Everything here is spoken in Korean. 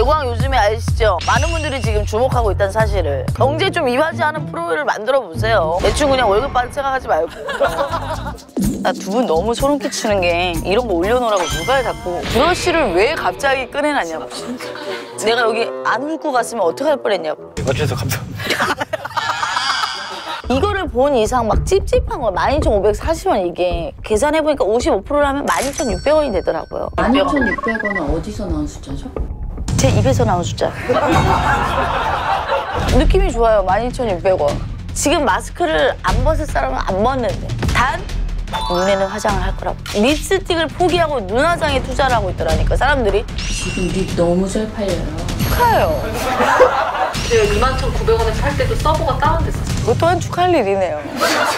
대광 요즘에 아시죠? 많은 분들이 지금 주목하고 있다는 사실을. 경제 좀 이바지하는 프로를 만들어 보세요. 대충 그냥 월급 받을 생각하지 말고. 나 두 분 너무 소름 끼치는 게 이런 거 올려놓으라고 누가 자꾸 브러쉬를 왜 갑자기 꺼내놨냐고. 내가 여기 안 훑고 갔으면 어떡할 뻔했냐고. 와주셔서 감사합니다. 이거를 본 이상 막 찝찝한 거야. 12,540원 이게. 계산해보니까 55%를 하면 12,600원이 되더라고요. 12,600원은 어디서 나온 숫자죠? 제 입에서 나온 숫자. 느낌이 좋아요. 12,600원. 지금 마스크를 안 벗을 사람은 안 벗는데 단 눈에는 화장을 할 거라고. 립스틱을 포기하고 눈화장에 투자를 하고 있더라니까 사람들이. 지금 립 너무 잘 팔려요. 축하해요. 근데 21,900원에 살 때도 서버가 다운됐었어요. 그것 또한 축하할 일이네요.